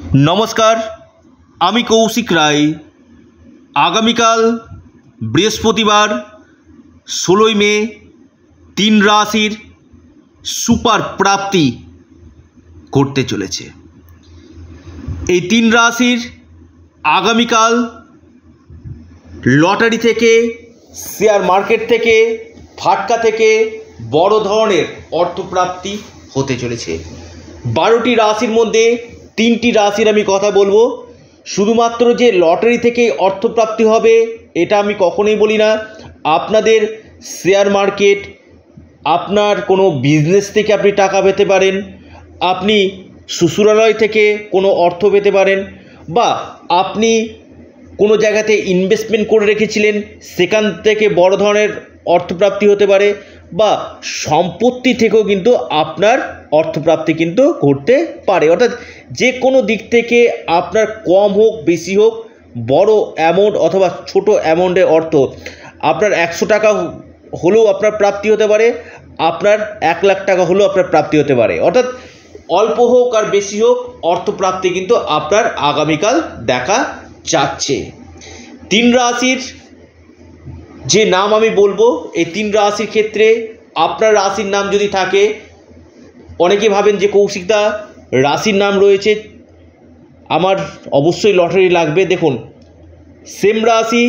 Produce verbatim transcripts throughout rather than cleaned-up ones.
नमस्कार आमी कौशिक राय। आगामीकाल बृहस्पतिवार षोलोई मे तीन राशिर सुपार प्राप्ति घटते चलेছে। এই तीन राशिर आगामीकाल लटारि थेके शेयर मार्केट थेके फाटका थेके बड़ धरनेर अर्थप्राप्ति होते चलेছে। बारोटी राशिर मध्य तीनटी राशिर आमी कथा बोलबो। शुधुमात्र जे लटारि थेके अर्थप्राप्ति होबे एटा आमी कखनोई बोली ना। आपनादेर शेयर मार्केट आपनार कोनो बिजनेस थेके आपनि टाका पेते पारेन, आपनि শ্বশুরালয় থেকে কোনো অর্থ পেতে পারেন, বা আপনি কোনো জায়গাতে ইনভেস্টমেন্ট করে রেখেছিলেন সেখান থেকে বড় ধরনের অর্থপ্রাপ্তি হতে পারে, বা সম্পত্তি থেকেও কিন্তু আপনার অর্থপ্রাপ্তি কিন্তু ঘটতে পারে। অর্থাৎ যে কোনো দিক থেকে আপনার কম হোক বেশি হোক, বড় অ্যামাউন্ট অথবা ছোট অ্যামাউন্টের অর্থ আপনার একশো টাকা হলেও আপনার প্রাপ্তি হতে পারে, আপনার এক লাখ টাকা হলেও আপনার প্রাপ্তি হতে পারে। অর্থাৎ অল্প হোক আর বেশি হোক অর্থপ্রাপ্তি কিন্তু আপনার আগামীকাল দেখা যাচ্ছে। তিন রাশির যে নাম আমি বলবো, এই তিন রাশির ক্ষেত্রে আপনার রাশির নাম যদি থাকে, অনেকে ভাবেন যে কৌশিকদা রাশির নাম রয়েছে আমার অবশ্যই লটারি লাগবে। দেখুন, সেম রাশি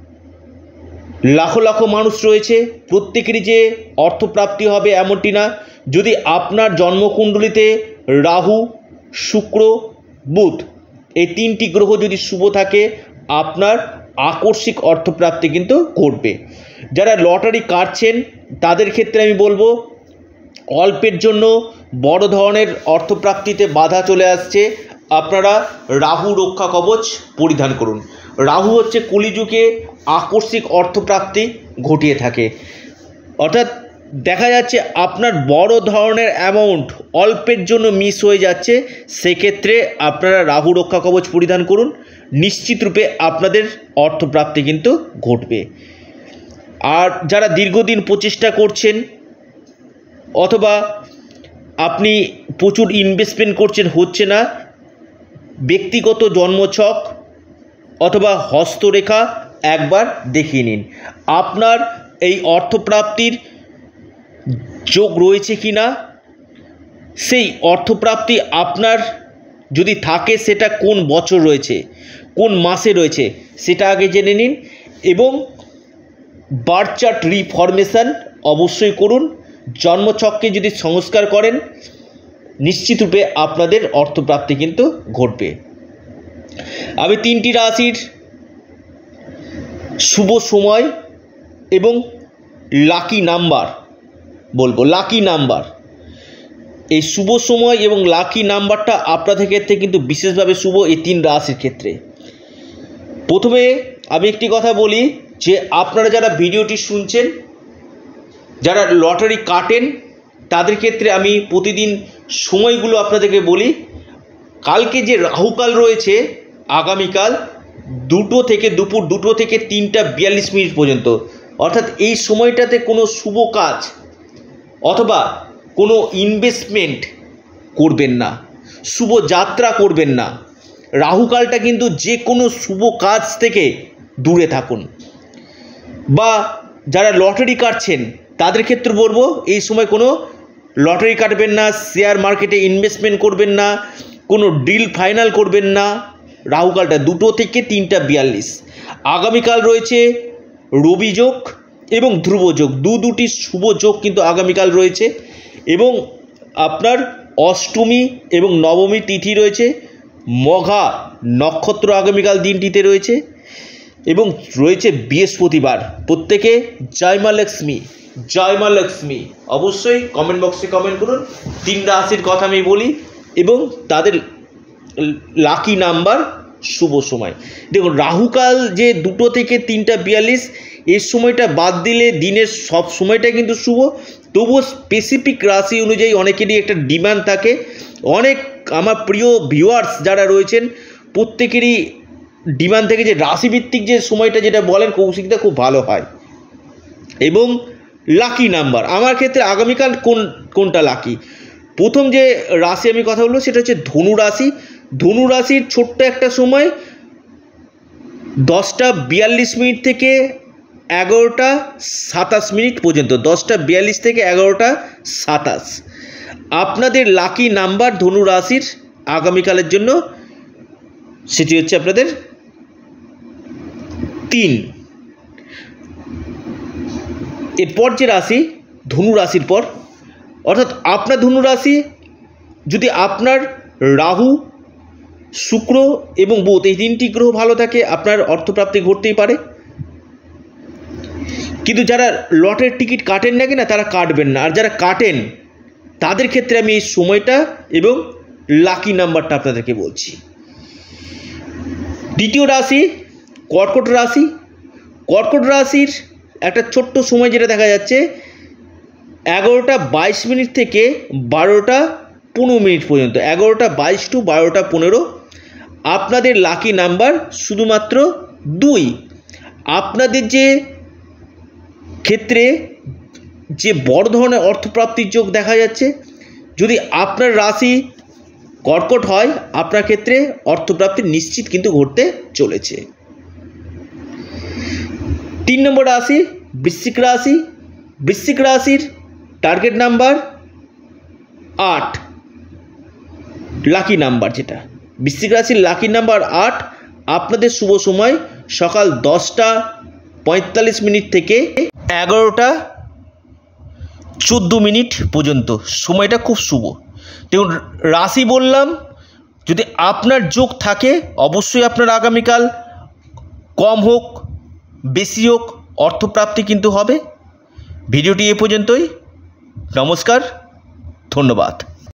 লাখো লাখো মানুষ রয়েছে, প্রত্যেকেরই যে অর্থপ্রাপ্তি হবে এমনটি না। যদি আপনার জন্মকুণ্ডলিতে রাহু, শুক্র, বুধ এই তিনটি গ্রহ যদি শুভ থাকে, আপনার আকস্মিক অর্থপ্রাপ্তি কিন্তু ঘটবে। যারা লটারি কাটছেন তাদের ক্ষেত্রে আমি বলবো, অল্পের জন্য বড় ধরনের অর্থপ্রাপ্তিতে বাধা চলে আসছে, আপনারা রাহু রক্ষা কবচ পরিধান করুন। রাহু হচ্ছে কলিযুগে আকস্মিক অর্থপ্রাপ্তি ঘটিয়ে থাকে। অর্থাৎ দেখা যাচ্ছে আপনার বড় ধরনের অ্যামাউন্ট অল্পের জন্য মিস হয়ে যাচ্ছে, সেক্ষেত্রে আপনারা রাহু রক্ষা কবচ পরিধান করুন, নিশ্চিত রূপে আপনাদের অর্থপ্রাপ্তি কিন্তু ঘটবে। আর যারা দীর্ঘদিন প্রচেষ্টা করছেন অথবা আপনি প্রচুর ইনভেস্টমেন্ট করছেন হচ্ছে না, ব্যক্তিগত জন্মছক অথবা হস্তরেখা একবার দেখিয়ে নিন আপনার এই অর্থপ্রাপ্তির যোগ রয়েছে কি না। সেই অর্থপ্রাপ্তি আপনার যদি থাকে সেটা কোন বছর রয়েছে, কোন মাসে রয়েছে সেটা আগে জেনে নিন, এবং বার্থ চার্ট রিফরমেশন অবশ্যই করুন। জন্মছককে যদি সংস্কার করেন, নিশ্চিত রূপে আপনাদের অর্থপ্রাপ্তি কিন্তু ঘটবে। আমি তিনটি রাশির শুভ সময় এবং লাকি নাম্বার বলবো। লাকি নাম্বার, এই শুভ সময় এবং লাকি নাম্বারটা আপনাদের ক্ষেত্রে কিন্তু বিশেষভাবে শুভ এই তিন রাশির ক্ষেত্রে। প্রথমে আমি একটি কথা বলি যে আপনারা যারা ভিডিওটি শুনছেন, যারা লটারি কাটেন তাদের ক্ষেত্রে আমি প্রতিদিন সময়গুলো আপনাদেরকে বলি। কালকে যে রাহুকাল রয়েছে আগামীকাল দুটো থেকে দুপুর দুটো থেকে তিনটা বিয়াল্লিশ মিনিট পর্যন্ত, অর্থাৎ এই সময়টাতে কোনো শুভ কাজ অথবা কোনো ইনভেস্টমেন্ট করবেন না, শুভ যাত্রা করবেন না। রাহুকালটা কিন্তু যে কোনো শুভ কাজ থেকে দূরে থাকুন। বা যারা লটারি কাটছেন তাদের ক্ষেত্রে বলবো, এই সময় কোনো লটারি কাটবেন না, শেয়ার মার্কেটে ইনভেস্টমেন্ট করবেন না, কোনো ডিল ফাইনাল করবেন না। রাহুকালটা দুটো থেকে তিনটা বিয়াল্লিশ। আগামীকাল রয়েছে রবি যোগ এবং ধ্রুব যোগ, দু দুটি শুভ যোগ কিন্তু আগামীকাল রয়েছে, এবং আপনার অষ্টমী এবং নবমী তিথি রয়েছে, মঘা নক্ষত্র আগামীকাল দিনটিতে রয়েছে, এবং রয়েছে বৃহস্পতিবার। প্রত্যেকে জয় মা লক্ষ্মী, জয় মা লক্ষ্মী অবশ্যই কমেন্ট বক্সে কমেন্ট করুন। তিন রাশির কথা আমি বলি এবং তাদের লাকি নাম্বার, শুভ সময়। দেখুন, রাহুকাল যে দুটো থেকে তিনটা বিয়াল্লিশ, এর সময়টা বাদ দিলে দিনের সব সময়টা কিন্তু শুভ। তবুও স্পেসিফিক রাশি অনুযায়ী অনেকেরই একটা ডিমান্ড থাকে। অনেক আমার প্রিয় ভিউয়ার্স যারা রয়েছেন প্রত্যেকেরই ডিমান্ড থাকে যে রাশিভিত্তিক যে সময়টা যেটা বলেন কৌশিকদা খুব ভালো হয়। এবং লাকি নাম্বার আমার ক্ষেত্রে আগামীকাল কোন কোনটা লাকি, প্রথম যে রাশি আমি কথা বলবো সেটা হচ্ছে ধনু রাশি। ধনু রাশির ছোট্ট একটা সময় দশটা বিয়াল্লিশ মিনিট থেকে এগারোটা সাতাশ মিনিট পর্যন্ত, দশটা বিয়াল্লিশ থেকে এগারোটা সাতাশ আপনাদের লাকি নাম্বার ধনু রাশির আগামীকালের জন্য সেটি হচ্ছে আপনাদের তিন। এরপর যে রাশি ধনু রাশির পর, অর্থাৎ আপনার ধনু রাশি যদি আপনার রাহু, শুক্র এবং বুধ এই তিনটি গ্রহ ভালো থাকে, আপনার অর্থপ্রাপ্তি ঘটতেই পারে। কিন্তু যারা লটের টিকিট কাটেন না কিনা তারা কাটবেন না, আর যারা কাটেন তাদের ক্ষেত্রে আমি এই সময়টা এবং লাকি নাম্বারটা আপনাদেরকে বলছি। দ্বিতীয় রাশি কর্কট রাশি। কর্কট রাশির একটা ছোট্ট সময় যেটা দেখা যাচ্ছে এগারোটা বাইশ মিনিট থেকে বারোটা পনেরো মিনিট পর্যন্ত, এগারোটা বাইশ টু বারোটা পনেরো আপনাদের লাকি নাম্বার শুধুমাত্র দুই। আপনাদের যে ক্ষেত্রে যে বড় ধরনের অর্থপ্রাপ্তির যোগ দেখা যাচ্ছে, যদি আপনার রাশি কর্কট হয় আপনার ক্ষেত্রে অর্থপ্রাপ্তি নিশ্চিত কিন্তু ঘটতে চলেছে। তিন নম্বর রাশি বৃশ্চিক রাশি। বৃশ্চিক রাশির টার্গেট নাম্বার আট, লাকি নাম্বার যেটা বৃশ্চিক রাশির লাকি নাম্বার আট। আপনাদের শুভ সময় সকাল দশটা পঁয়তাল্লিশ মিনিট থেকে এগারোটা চোদ্দো মিনিট পর্যন্ত, সময়টা খুব শুভ। দেখুন রাশি বললাম, যদি আপনার যোগ থাকে অবশ্যই আপনার আগামীকাল কম হোক বেশি হোক অর্থপ্রাপ্তি কিন্তু হবে। ভিডিওটি এ পর্যন্তই। নমস্কার, ধন্যবাদ।